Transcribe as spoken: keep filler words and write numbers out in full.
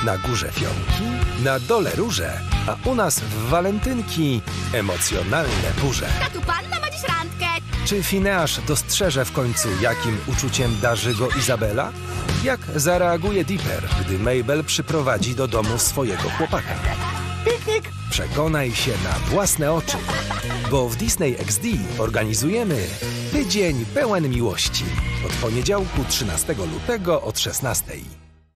Na górze fionki, na dole róże, a u nas w walentynki emocjonalne burze. Tatu, panna ma dziś randkę. Czy Fineasz dostrzeże w końcu, jakim uczuciem darzy go Izabela? Jak zareaguje Dipper, gdy Mabel przyprowadzi do domu swojego chłopaka? Piknik! Przekonaj się na własne oczy, bo w Disney X D organizujemy tydzień pełen miłości. Od poniedziałku trzynastego lutego od szesnastej.